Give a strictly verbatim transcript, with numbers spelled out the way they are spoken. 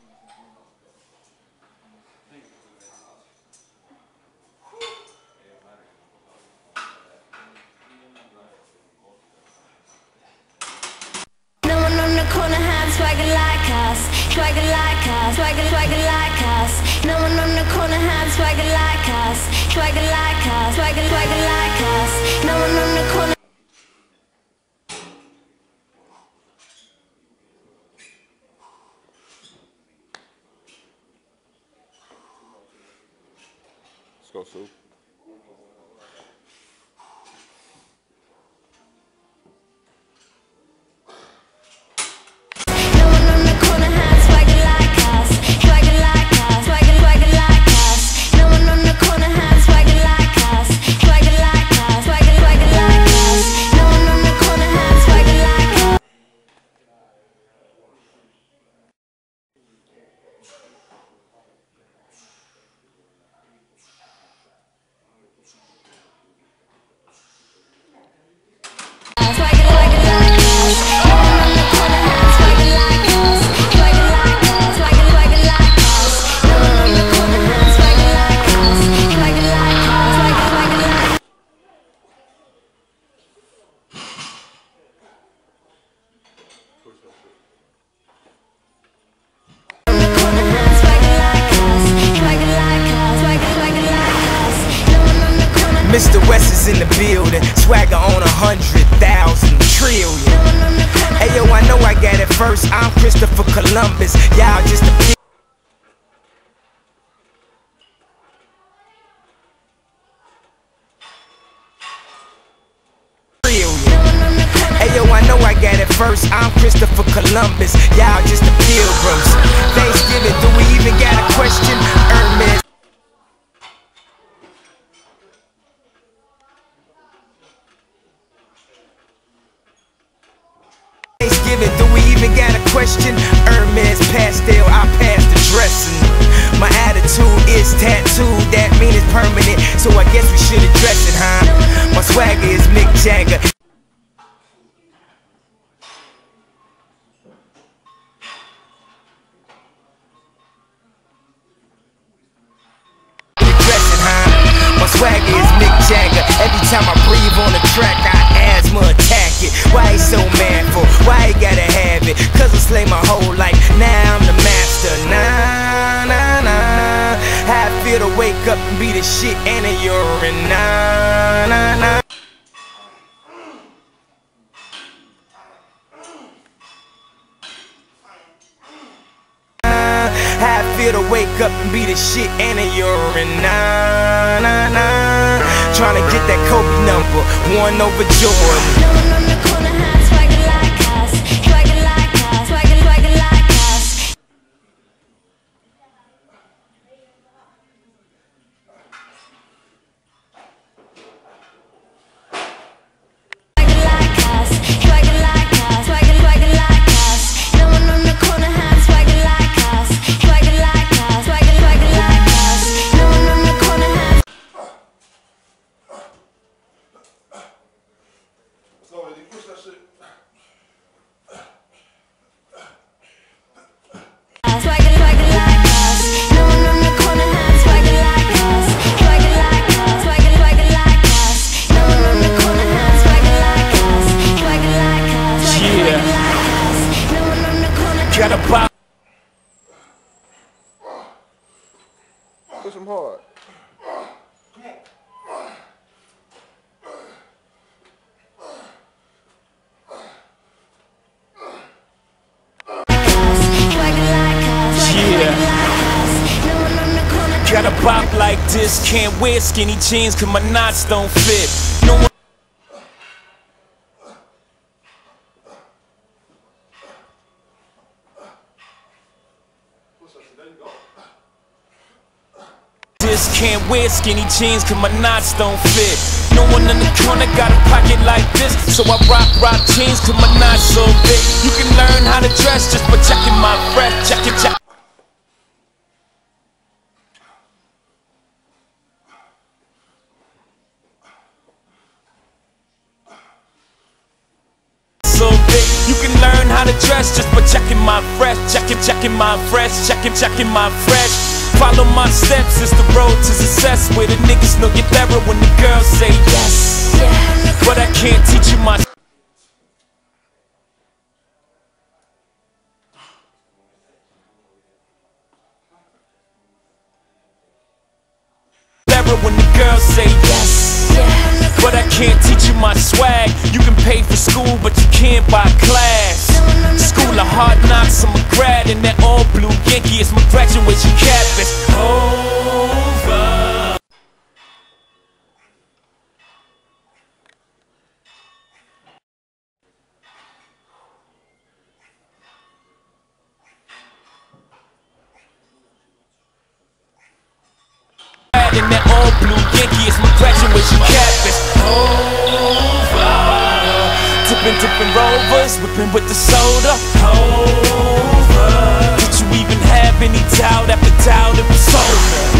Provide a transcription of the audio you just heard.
No one on the corner had swagger like us, swagger like us, swagger, swagger like us. No one on the corner had swagger like us, swagger like us, swagger, swagger like us. No one on the corner. Let's go, Soup. Mister West is in the building, swagger on a hundred thousand trillion. Hey yo, I know I got it first. I'm Christopher Columbus. Y'all just a Hey yo, I know I got it first. I'm Christopher Columbus. Y'all just the pilgrims. Thanksgiving, do we even got a question? Hermes. Thanksgiving, do we even got a question? Hermes pastel, I pass the dressing. My attitude is tattooed, that mean it's permanent. So I guess we should address it, huh? My swagger is Mick Jagger. Swagger is Mick Jagger. Every time I breathe on the track, I asthma attack it. Why he so manful? Why he gotta have it? Cause I slay my whole life, now I'm the master. Nah, nah, nah. How I feel to wake up and be the shit and a urine. Nah, nah, nah. How I feel to wake up and be the shit and a urine. Nah, nah, nah. Tryna get that Kobe number, one over Jordan. No one on the corner had swagger like us, swagger like us, swagger, swagger like us. Swagger like us, swagger like us, swagger, swagger like us. No one on the corner had swagger like us, swagger like us, swagger, swagger like us. No one on the corner had. So, did you push that shit? Swagger, swagger like us. No one on the corner had swagger like us, swagger like us, swagger, swagger like us. No one on the corner had swagger like us, swagger like us, swagger, swagger like us. No one on the corner. Gotta pop. Push him hard. Gotta bop like this, can't wear skinny jeans cause my knots don't fit. No one This can't wear skinny jeans cause my knots don't fit. No one in the corner got a pocket like this, so I rock rock jeans cause my knots so big. You can learn how to dress just by checking my breath, check it, check. So big, you can can learn how to dress just by checking my fresh, checking, checking my fresh, checking, checking my fresh. Follow my steps, it's the road to success, where the niggas know you're better when the girls say yes. But I can't teach you my when the girls say yes. But I can't teach you my swag. You can pay for school, but you can't buy class. School of hard knocks, I'm a grad, and that all blue Yankee is my graduation cap. It's over. And that all blue Yankee is my graduation cap. It's over. Tipping, tipping rovers, whipping with the soda. Over. Did you even have any doubt after doubt it was over?